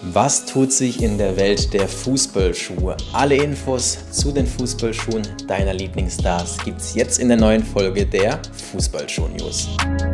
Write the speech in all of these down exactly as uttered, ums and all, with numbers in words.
Was tut sich in der Welt der Fußballschuhe? Alle Infos zu den Fußballschuhen deiner Lieblingsstars gibt's jetzt in der neuen Folge der Fußballschuh-News.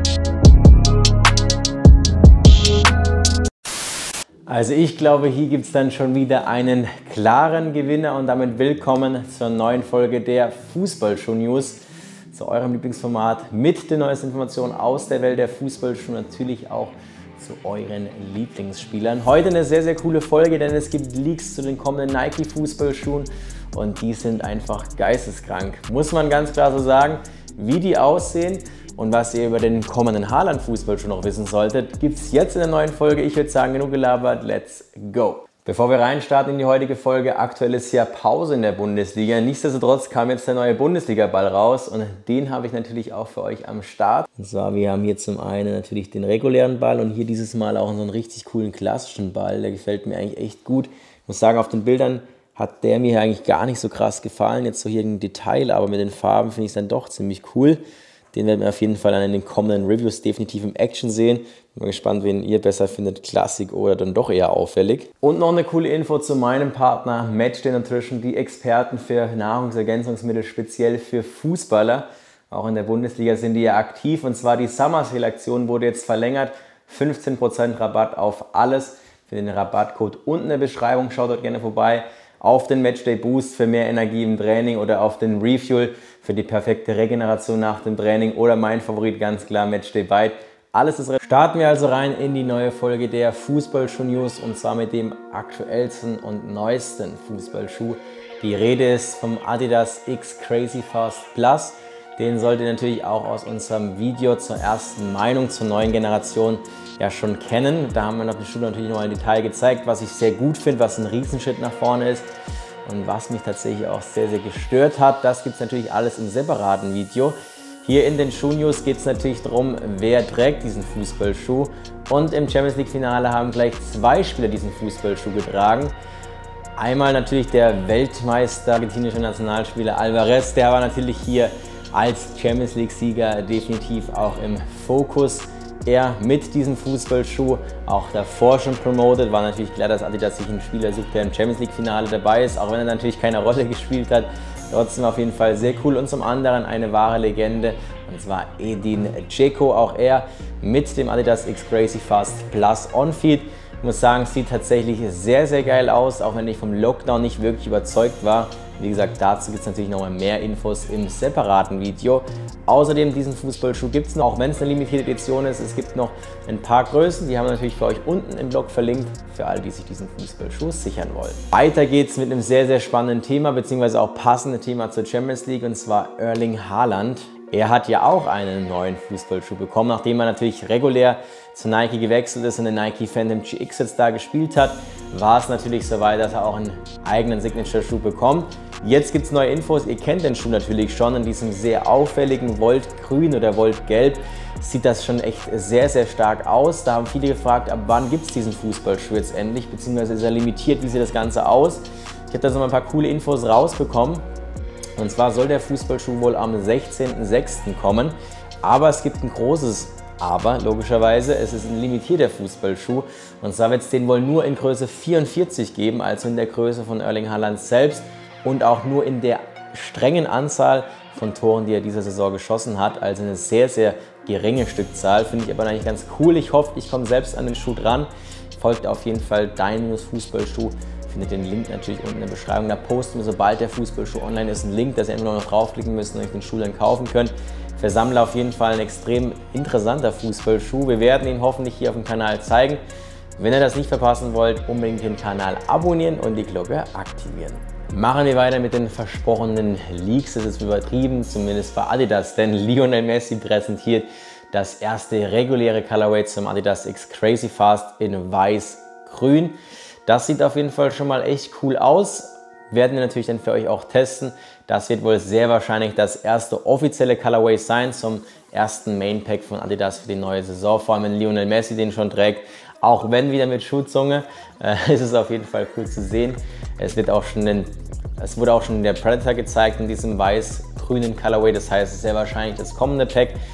Also ich glaube, hier gibt es dann schon wieder einen klaren Gewinner und damit willkommen zur neuen Folge der Fußballschuh-News, zu eurem Lieblingsformat mit den neuesten Informationen aus der Welt der Fußballschuhe, natürlich auch zu euren Lieblingsspielern. Heute eine sehr, sehr coole Folge, denn es gibt Leaks zu den kommenden Nike-Fußballschuhen und die sind einfach geisteskrank. Muss man ganz klar so sagen, wie die aussehen und was ihr über den kommenden Haaland-Fußballschuh noch wissen solltet, gibt es jetzt in der neuen Folge. Ich würde sagen, genug gelabert, let's go! Bevor wir reinstarten in die heutige Folge, aktuell ist ja Pause in der Bundesliga. Nichtsdestotrotz kam jetzt der neue Bundesliga-Ball raus und den habe ich natürlich auch für euch am Start. Und zwar, wir haben hier zum einen natürlich den regulären Ball und hier dieses Mal auch so einen richtig coolen klassischen Ball. Der gefällt mir eigentlich echt gut. Ich muss sagen, auf den Bildern hat der mir eigentlich gar nicht so krass gefallen. Jetzt so hier im Detail, aber mit den Farben finde ich es dann doch ziemlich cool. Den werden wir auf jeden Fall dann in den kommenden Reviews definitiv im Action sehen. Bin mal gespannt, wen ihr besser findet, Klassik oder dann doch eher auffällig. Und noch eine coole Info zu meinem Partner Matchday Nutrition, die Experten für Nahrungsergänzungsmittel, speziell für Fußballer. Auch in der Bundesliga sind die ja aktiv und zwar die Summer Sale Aktion wurde jetzt verlängert. fünfzehn Prozent Rabatt auf alles. Für den Rabattcode unten in der Beschreibung, schaut dort gerne vorbei. Auf den Matchday Boost für mehr Energie im Training oder auf den Refuel für die perfekte Regeneration nach dem Training oder mein Favorit ganz klar Matchday Bite. Alles ist. Starten wir also rein in die neue Folge der Fußballschuh-News und zwar mit dem aktuellsten und neuesten Fußballschuh. Die Rede ist vom Adidas X Crazy Fast Plus. Den solltet ihr natürlich auch aus unserem Video zur ersten Meinung zur neuen Generation ja schon kennen. Da haben wir noch den Schuh natürlich noch im Detail gezeigt, was ich sehr gut finde, was ein Riesenschritt nach vorne ist und was mich tatsächlich auch sehr, sehr gestört hat. Das gibt es natürlich alles im separaten Video. Hier in den Schuh-News geht es natürlich darum, wer trägt diesen Fußballschuh. Und im Champions League Finale haben gleich zwei Spieler diesen Fußballschuh getragen. Einmal natürlich der Weltmeister, argentinische Nationalspieler Alvarez, der war natürlich hier als Champions League Sieger definitiv auch im Fokus. Er mit diesem Fußballschuh auch davor schon promoted, war natürlich klar, dass Adidas sich einen Spieler sucht, der im Champions League Finale dabei ist, auch wenn er natürlich keine Rolle gespielt hat. Trotzdem auf jeden Fall sehr cool und zum anderen eine wahre Legende und zwar Edin Dzeko, auch er mit dem Adidas X Crazy Fast Plus On-Feed. Ich muss sagen, sieht tatsächlich sehr, sehr geil aus, auch wenn ich vom Lockdown nicht wirklich überzeugt war. Wie gesagt, dazu gibt es natürlich noch mal mehr Infos im separaten Video. Außerdem diesen Fußballschuh gibt es noch, auch wenn es eine limitierte Edition ist. Es gibt noch ein paar Größen, die haben wir natürlich für euch unten im Blog verlinkt, für alle, die sich diesen Fußballschuh sichern wollen. Weiter geht es mit einem sehr, sehr spannenden Thema, beziehungsweise auch passenden Thema zur Champions League, und zwar Erling Haaland. Er hat ja auch einen neuen Fußballschuh bekommen, nachdem er natürlich regulär zu Nike gewechselt ist und den Nike Phantom G X jetzt da gespielt hat, war es natürlich soweit, dass er auch einen eigenen Signature-Schuh bekommt. Jetzt gibt es neue Infos, ihr kennt den Schuh natürlich schon, in diesem sehr auffälligen Voltgrün oder Voltgelb sieht das schon echt sehr, sehr stark aus. Da haben viele gefragt, ab wann gibt es diesen Fußballschuh jetzt endlich, beziehungsweise ist er limitiert, wie sieht das Ganze aus? Ich habe da so mal ein paar coole Infos rausbekommen. Und zwar soll der Fußballschuh wohl am sechzehnten sechsten kommen, aber es gibt ein großes Aber, logischerweise, es ist ein limitierter Fußballschuh und zwar wird es den wohl nur in Größe vierundvierzig geben, also in der Größe von Erling Haaland selbst und auch nur in der strengen Anzahl von Toren, die er dieser Saison geschossen hat, also eine sehr, sehr geringe Stückzahl, finde ich aber eigentlich ganz cool. Ich hoffe, ich komme selbst an den Schuh dran. Folgt auf jeden Fall dein Fußballschuh. Findet den Link natürlich unten in der Beschreibung. Da posten wir, sobald der Fußballschuh online ist, einen Link, dass ihr einfach nur noch draufklicken müsst und euch den Schuh dann kaufen könnt. Für Sammler auf jeden Fall ein extrem interessanter Fußballschuh. Wir werden ihn hoffentlich hier auf dem Kanal zeigen. Wenn ihr das nicht verpassen wollt, unbedingt den Kanal abonnieren und die Glocke aktivieren. Machen wir weiter mit den versprochenen Leaks. Das ist übertrieben, zumindest bei Adidas, denn Lionel Messi präsentiert das erste reguläre Colorway zum Adidas X Crazy Fast in weiß-grün. Das sieht auf jeden Fall schon mal echt cool aus. Werden wir natürlich dann für euch auch testen. Das wird wohl sehr wahrscheinlich das erste offizielle Colorway sein zum ersten Main Pack von Adidas für die neue Saison. Vor allem wenn Lionel Messi den schon trägt. Auch wenn wieder mit Schuhzunge, äh, ist es auf jeden Fall cool zu sehen. Es, wird auch schon den, es wurde auch schon der Predator gezeigt in diesem weiß-grünen Colorway. Das heißt, es ist sehr wahrscheinlich das kommende Pack.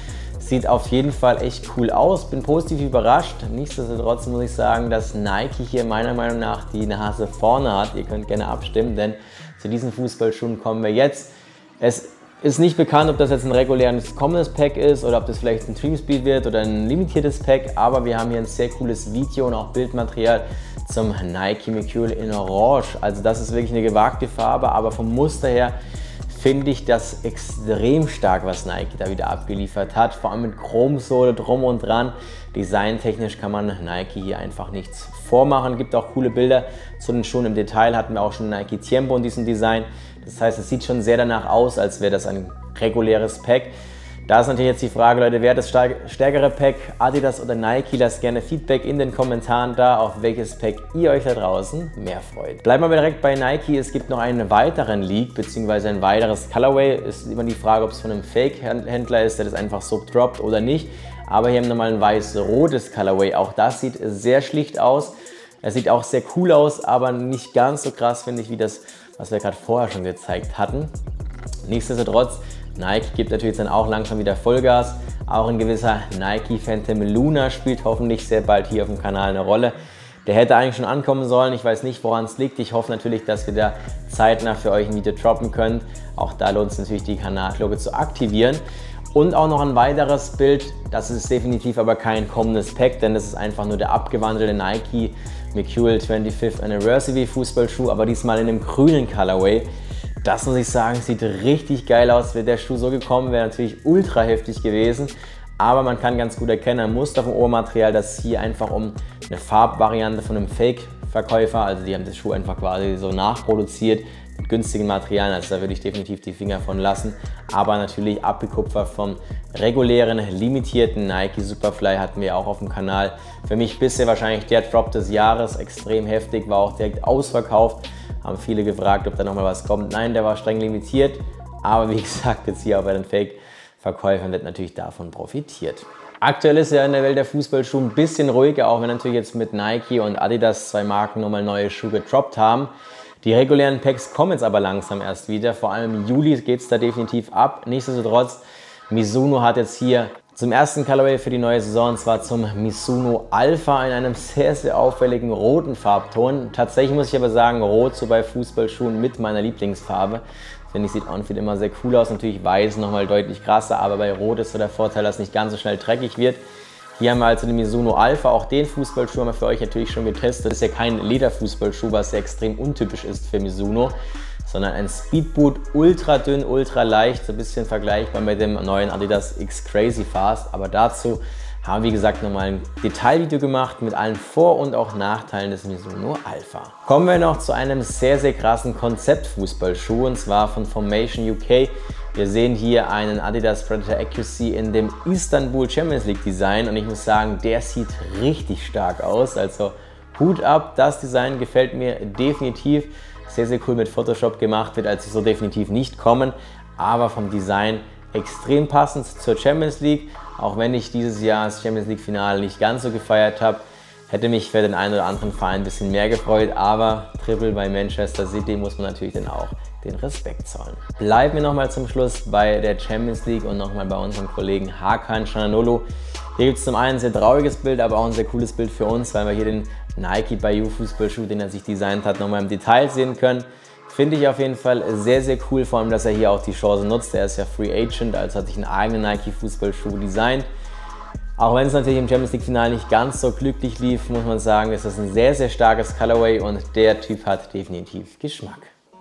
Sieht auf jeden Fall echt cool aus, bin positiv überrascht. Nichtsdestotrotz muss ich sagen, dass Nike hier meiner Meinung nach die Nase vorne hat. Ihr könnt gerne abstimmen, denn zu diesen Fußballschuhen kommen wir jetzt. Es ist nicht bekannt, ob das jetzt ein reguläres kommendes Pack ist oder ob das vielleicht ein Dreamspeed wird oder ein limitiertes Pack, aber wir haben hier ein sehr cooles Video und auch Bildmaterial zum Nike Mercurial in Orange. Also das ist wirklich eine gewagte Farbe, aber vom Muster her finde ich das extrem stark, was Nike da wieder abgeliefert hat. Vor allem mit Chromsohle drum und dran. Designtechnisch kann man Nike hier einfach nichts vormachen. Gibt auch coole Bilder zu den Schuhen. Im Detail hatten wir auch schon Nike Tiempo in diesem Design. Das heißt, es sieht schon sehr danach aus, als wäre das ein reguläres Pack. Da ist natürlich jetzt die Frage, Leute, wer hat das stärkere Pack, Adidas oder Nike? Lasst gerne Feedback in den Kommentaren da, auf welches Pack ihr euch da draußen mehr freut. Bleiben wir direkt bei Nike. Es gibt noch einen weiteren Leak bzw. ein weiteres Colorway. Ist immer die Frage, ob es von einem Fake-Händler ist, der das einfach so droppt oder nicht. Aber hier haben wir mal ein weiß-rotes Colorway. Auch das sieht sehr schlicht aus. Es sieht auch sehr cool aus, aber nicht ganz so krass, finde ich, wie das, was wir gerade vorher schon gezeigt hatten. Nichtsdestotrotz, Nike gibt natürlich dann auch langsam wieder Vollgas. Auch ein gewisser Nike Phantom Luna spielt hoffentlich sehr bald hier auf dem Kanal eine Rolle. Der hätte eigentlich schon ankommen sollen. Ich weiß nicht, woran es liegt. Ich hoffe natürlich, dass wir da zeitnah für euch ein Video droppen können. Auch da lohnt es natürlich, die Kanalglocke zu aktivieren. Und auch noch ein weiteres Bild. Das ist definitiv aber kein kommendes Pack, denn das ist einfach nur der abgewandelte Nike Mercurial twenty-fifth Anniversary Fußballschuh, aber diesmal in einem grünen Colorway. Das muss ich sagen, sieht richtig geil aus. Wäre der Schuh so gekommen, wäre natürlich ultra heftig gewesen. Aber man kann ganz gut erkennen, ein Muster vom Obermaterial, dass es hier einfach um eine Farbvariante von einem Fake-Verkäufer, also die haben das Schuh einfach quasi so nachproduziert mit günstigen Materialien, also da würde ich definitiv die Finger von lassen. Aber natürlich abgekupfert vom regulären, limitierten Nike Superfly hatten wir auch auf dem Kanal. Für mich bisher wahrscheinlich der Drop des Jahres, extrem heftig, war auch direkt ausverkauft. Haben viele gefragt, ob da nochmal was kommt. Nein, der war streng limitiert, aber wie gesagt, jetzt hier auch bei den Fake-Verkäufern wird natürlich davon profitiert. Aktuell ist ja in der Welt der Fußballschuhe ein bisschen ruhiger, auch wenn natürlich jetzt mit Nike und Adidas zwei Marken nochmal neue Schuhe gedroppt haben. Die regulären Packs kommen jetzt aber langsam erst wieder, vor allem im Juli geht es da definitiv ab. Nichtsdestotrotz, Mizuno hat jetzt hier zum ersten Colorway für die neue Saison, und zwar zum Mizuno Alpha in einem sehr, sehr auffälligen roten Farbton. Tatsächlich muss ich aber sagen, rot so bei Fußballschuhen mit meiner Lieblingsfarbe. Finde ich, sieht on-fit immer sehr cool aus. Natürlich weiß nochmal deutlich krasser, aber bei rot ist so der Vorteil, dass es nicht ganz so schnell dreckig wird. Hier haben wir also den Mizuno Alpha, auch den Fußballschuh haben wir für euch natürlich schon getestet. Das ist ja kein Lederfußballschuh, was ja extrem untypisch ist für Mizuno, sondern ein Speedboot, ultra dünn, ultra leicht, so ein bisschen vergleichbar mit dem neuen Adidas X Crazy Fast. Aber dazu haben wir, wie gesagt, nochmal ein Detailvideo gemacht mit allen Vor- und auch Nachteilen des Mizuno Alpha. Kommen wir noch zu einem sehr, sehr krassen Konzeptfußballschuh, und zwar von Formation U K. Wir sehen hier einen Adidas Predator Accuracy in dem Istanbul Champions League Design und ich muss sagen, der sieht richtig stark aus. Also Hut ab, das Design gefällt mir definitiv. Sehr, sehr cool mit Photoshop gemacht, wird also so definitiv nicht kommen, aber vom Design extrem passend zur Champions League. Auch wenn ich dieses Jahr das Champions League Finale nicht ganz so gefeiert habe, hätte mich für den einen oder anderen Verein ein bisschen mehr gefreut, aber Triple bei Manchester City muss man natürlich dann auch den Respekt zollen. Bleiben wir nochmal zum Schluss bei der Champions League und nochmal bei unserem Kollegen Hakan Çalhanoğlu. Hier gibt es zum einen ein sehr trauriges Bild, aber auch ein sehr cooles Bild für uns, weil wir hier den Nike Bayou Fußballschuh, den er sich designt hat, nochmal im Detail sehen können. Finde ich auf jeden Fall sehr, sehr cool, vor allem, dass er hier auch die Chance nutzt. Er ist ja Free Agent, also hat sich einen eigenen Nike Fußballschuh designt. Auch wenn es natürlich im Champions League Finale nicht ganz so glücklich lief, muss man sagen, ist das ein sehr, sehr starkes Colorway und der Typ hat definitiv Geschmack.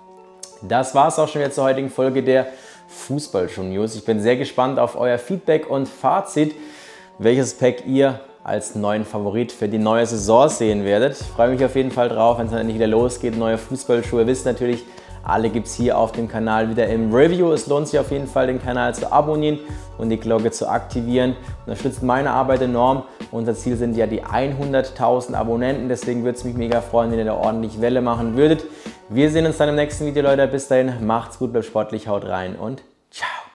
Das war es auch schon wieder zur heutigen Folge der Fußballschuh-News. Ich bin sehr gespannt auf euer Feedback und Fazit, welches Pack ihr als neuen Favorit für die neue Saison sehen werdet. Ich freue mich auf jeden Fall drauf, wenn es dann endlich wieder losgeht. Neue Fußballschuhe. Ihr wisst natürlich, alle gibt es hier auf dem Kanal wieder im Review. Es lohnt sich auf jeden Fall, den Kanal zu abonnieren und die Glocke zu aktivieren. Unterstützt meine Arbeit enorm. Unser Ziel sind ja die hunderttausend Abonnenten. Deswegen würde es mich mega freuen, wenn ihr da ordentlich Welle machen würdet. Wir sehen uns dann im nächsten Video, Leute. Bis dahin, macht's gut, bleibt sportlich, haut rein und